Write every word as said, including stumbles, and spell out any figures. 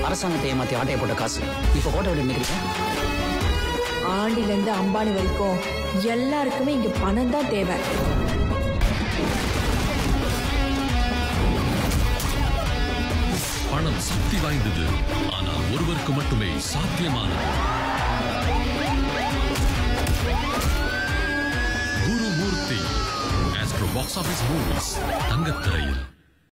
அரசாங்கத்தை ஏமாத்தி ஆட்டையை போட்ட காசு இப்ப கோட்டை விட நினைக்கிறீங்க? ஆண்டில இருந்து அம்பானி வரைக்கும் எல்லாருக்குமே இங்க பணம் தான் தேவை. பணம் சக்தி வாய்ந்தது, ஆனால் ஒருவருக்கு மட்டுமே சாத்தியமானது. Gurumurthy astro box office movies தங்கத்திரையில்.